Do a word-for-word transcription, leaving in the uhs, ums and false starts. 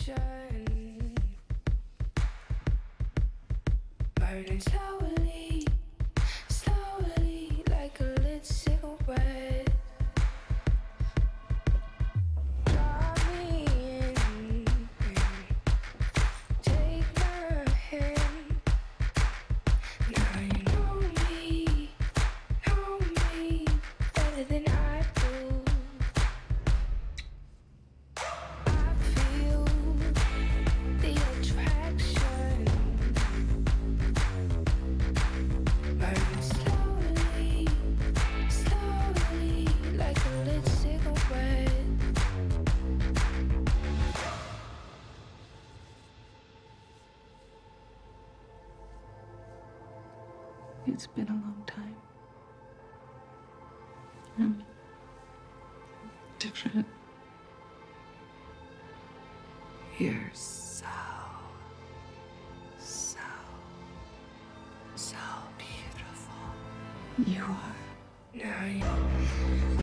attraction, burning slowly, slowly like a lit cigarette. Draw me in, take my hand. Now you know me, know me better than I do. I feel the attraction, burning slowly, slowly like a lit cigarette. It's been a long time. I'm different. You're so, so, so beautiful. You are. Now you